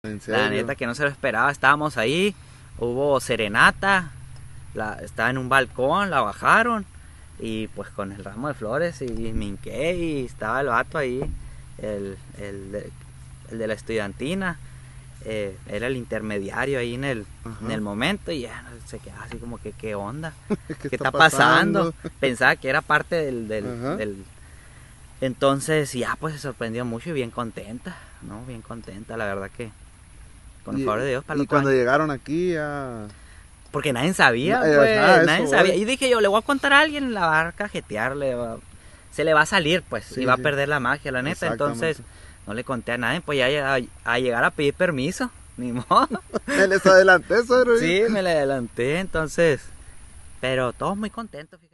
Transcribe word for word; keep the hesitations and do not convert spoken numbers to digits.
¿En serio? La neta que no se lo esperaba, estábamos ahí, hubo serenata, la, estaba en un balcón, la bajaron y pues con el ramo de flores y, y me hinqué y estaba el vato ahí, el, el, de, el de la estudiantina, eh, era el intermediario ahí en el, en el momento y ya se quedaba así como que qué onda, ¿Qué, qué está, está pasando? pasando? Pensaba que era parte del, del, del... Entonces ya pues se sorprendió mucho y bien contenta, ¿no? Bien contenta, la verdad que con el favor de Dios para Y cuando año. Llegaron aquí ya... Porque nadie sabía, no, pues, ah, nadie sabía. Voy. Y dije yo, le voy a contar a alguien, la va a cajetear, le va, se le va a salir, pues, sí, y va sí. a perder la magia, la neta. Entonces, no le conté a nadie, pues ya a, a llegar a pedir permiso, ni modo. Me les adelanté, suegro. Sí, me le adelanté, entonces, pero todos muy contentos, fíjate.